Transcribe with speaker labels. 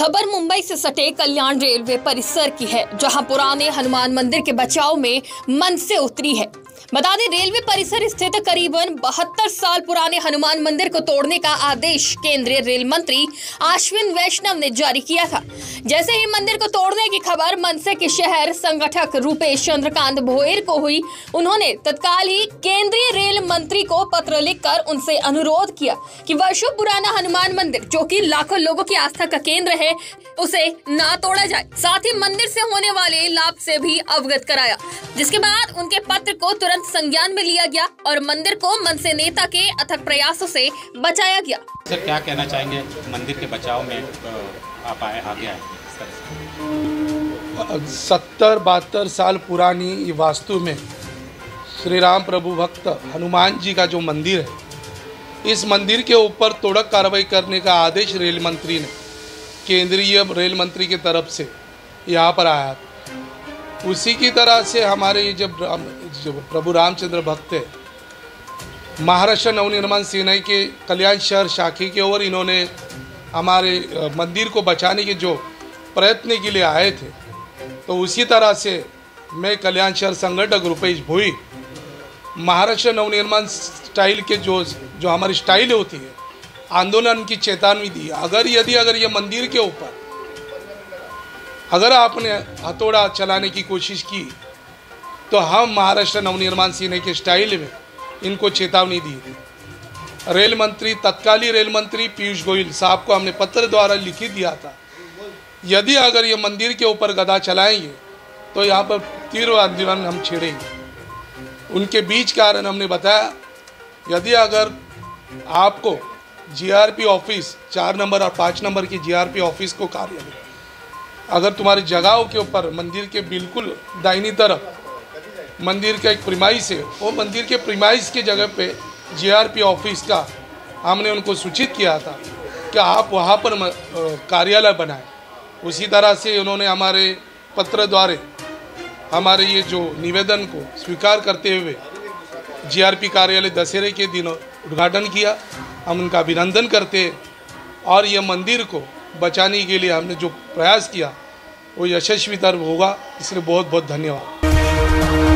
Speaker 1: खबर मुंबई से सटे कल्याण रेलवे परिसर की है, जहां पुराने हनुमान मंदिर के बचाव में मनसे उतरी है। बता दें, रेलवे परिसर स्थित करीबन 72 साल पुराने हनुमान मंदिर को तोड़ने का आदेश केंद्रीय रेल मंत्री अश्विनी वैष्णव ने जारी किया था। जैसे ही मंदिर को तोड़ने की खबर मनसे के शहर संगठक रूपेश चंद्रकांत भोयर को हुई, उन्होंने तत्काल ही केंद्रीय रेल मंत्री को पत्र लिखकर उनसे अनुरोध किया कि वर्षों पुराना हनुमान मंदिर, जो कि लाखों लोगों की आस्था का केंद्र है, उसे ना तोड़ा जाए। साथ ही मंदिर से होने वाले लाभ से भी अवगत कराया, जिसके बाद उनके पत्र को तुरंत संज्ञान में लिया गया और मंदिर को मनसे नेता के अथक प्रयासों से बचाया गया।
Speaker 2: सर, क्या कहना चाहेंगे मंदिर के बचाव में आप आगे आए?
Speaker 3: 70-72 साल पुरानी ये वास्तु में श्री राम प्रभु भक्त हनुमान जी का जो मंदिर है, इस मंदिर के ऊपर तोड़क कार्रवाई करने का आदेश रेल मंत्री ने, केंद्रीय रेल मंत्री की तरफ से यहाँ पर आया। उसी की तरह से हमारे जब प्रभु रामचंद्र भक्त है, महाराष्ट्र नवनिर्माण सेना के कल्याण शहर शाखा की ओर इन्होंने हमारे मंदिर को बचाने के जो प्रयत्न के लिए आए थे, तो उसी तरह से मैं कल्याण शहर संगठक रूपेश भोई, महाराष्ट्र नवनिर्माण स्टाइल के जो हमारी स्टाइल होती है, आंदोलन की चेतावनी दी। अगर ये मंदिर के ऊपर अगर आपने हथौड़ा चलाने की कोशिश की, तो हम महाराष्ट्र नवनिर्माण सेना के स्टाइल में इनको चेतावनी दी। रेल मंत्री, तत्कालीन रेल मंत्री पीयूष गोयल साहब को हमने पत्र द्वारा लिखित दिया था, यदि अगर ये मंदिर के ऊपर गदा चलाएंगे तो यहाँ पर तीव्र आंदोलन हम छेड़ेंगे। उनके बीच कारण हमने बताया, यदि अगर आपको जीआरपी ऑफिस 4 नंबर और 5 नंबर की जीआरपी ऑफिस को कार्यालय, अगर तुम्हारी जगहों के ऊपर मंदिर के बिल्कुल दाहिनी तरफ मंदिर का एक प्रीमाइस है, वो मंदिर के प्रीमाइस की जगह पे जीआरपी ऑफिस का हमने उनको सूचित किया था कि आप वहाँ पर कार्यालय बनाएं। उसी तरह से उन्होंने हमारे पत्र द्वारा हमारे ये जो निवेदन को स्वीकार करते हुए जीआरपी कार्यालय दशहरे के दिन उद्घाटन किया। हम उनका अभिनंदन करते हैं और ये मंदिर को बचाने के लिए हमने जो प्रयास किया वो यशस्वी तरफ होगा, इसलिए बहुत बहुत धन्यवाद।